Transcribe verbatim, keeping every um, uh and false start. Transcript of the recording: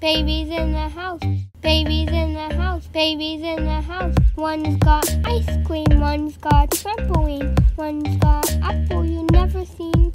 Babies in the house, babies in the house, babies in the house. One's got ice cream, one's got trampoline, one's got apple you never seen.